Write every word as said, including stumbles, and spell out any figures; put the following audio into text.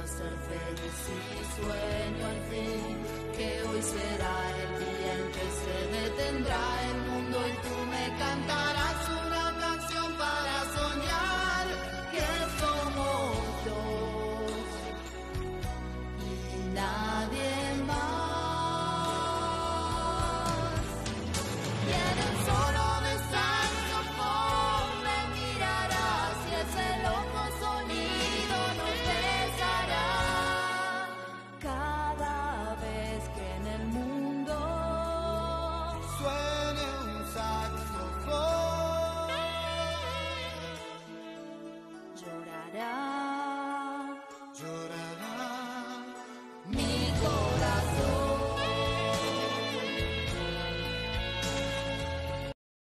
ser feliz y sueño al fin que hoy será el día en que se detendrá el mundo y tú me cantarás.